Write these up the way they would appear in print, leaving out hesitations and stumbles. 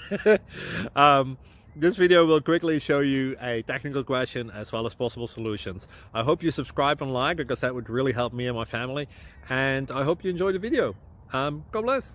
This video will quickly show you a technical question as well as possible solutions. I hope you subscribe and like, because that would really help me and my family. And I hope you enjoy the video. God bless.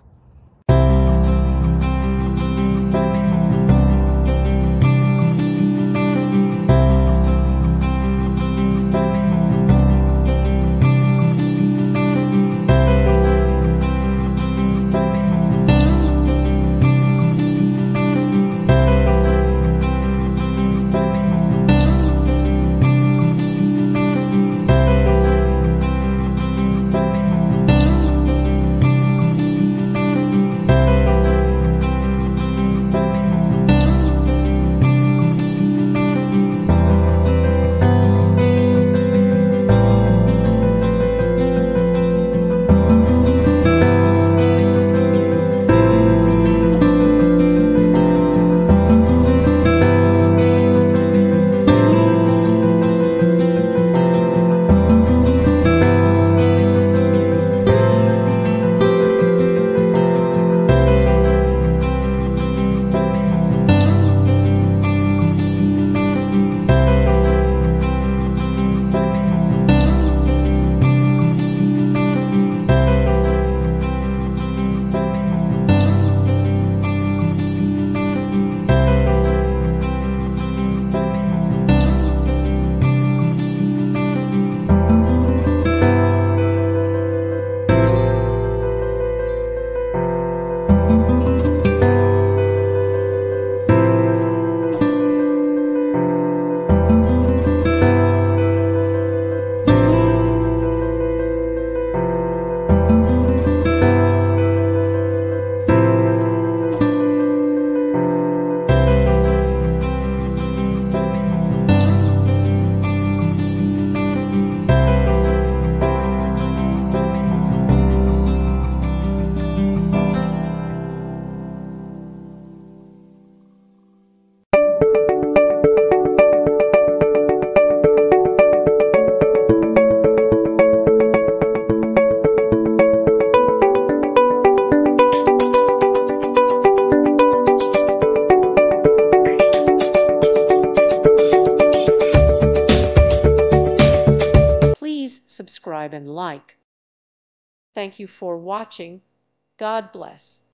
Subscribe and like. Thank you for watching. God bless.